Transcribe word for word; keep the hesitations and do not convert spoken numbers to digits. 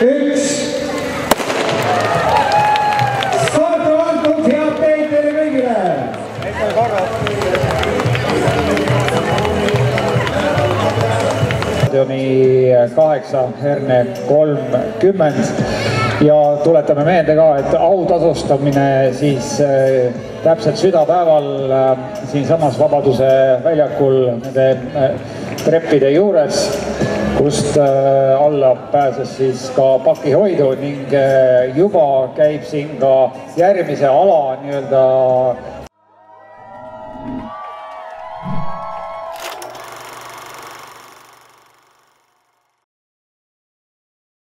üks. Starto antud, head teid teile kõigile! kaheksa herne kolmkümmend ja tuletame meelde ka, et autasustamine siis äh, täpselt südapäeval äh, siinsamas Vabaduse väljakul nende äh, treppide juures, kust äh, alla pääses siis ka pakihoidu ning äh, juba käib siin ka järgmise ala nii-öelda